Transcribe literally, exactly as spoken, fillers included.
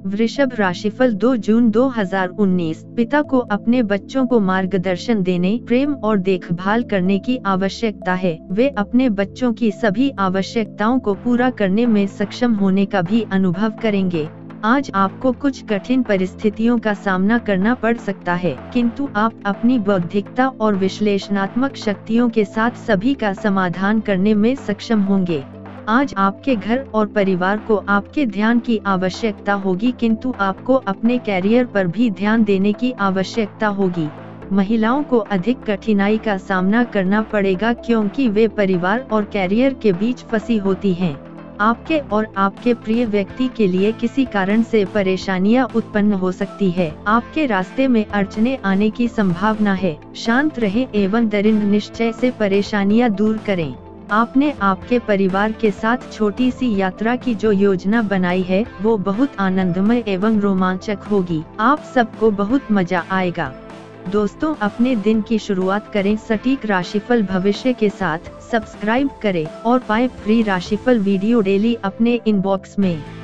वृषभ राशिफल दो जून दो हज़ार उन्नीस। पिता को अपने बच्चों को मार्गदर्शन देने, प्रेम और देखभाल करने की आवश्यकता है। वे अपने बच्चों की सभी आवश्यकताओं को पूरा करने में सक्षम होने का भी अनुभव करेंगे। आज आपको कुछ कठिन परिस्थितियों का सामना करना पड़ सकता है, किंतु आप अपनी बौद्धिकता और विश्लेषणात्मक शक्तियों के साथ सभी का समाधान करने में सक्षम होंगे। आज आपके घर और परिवार को आपके ध्यान की आवश्यकता होगी, किंतु आपको अपने कैरियर पर भी ध्यान देने की आवश्यकता होगी। महिलाओं को अधिक कठिनाई का सामना करना पड़ेगा, क्योंकि वे परिवार और कैरियर के बीच फंसी होती हैं। आपके और आपके प्रिय व्यक्ति के लिए किसी कारण से परेशानियां उत्पन्न हो सकती है। आपके रास्ते में अड़चने आने की संभावना है। शांत रहें एवं दृढ़ निश्चय से परेशानियां दूर करें। आपने आपके परिवार के साथ छोटी सी यात्रा की जो योजना बनाई है, वो बहुत आनंदमय एवं रोमांचक होगी। आप सबको बहुत मजा आएगा। दोस्तों, अपने दिन की शुरुआत करें सटीक राशिफल भविष्य के साथ। सब्सक्राइब करें और पाएं फ्री राशिफल वीडियो डेली अपने इनबॉक्स में।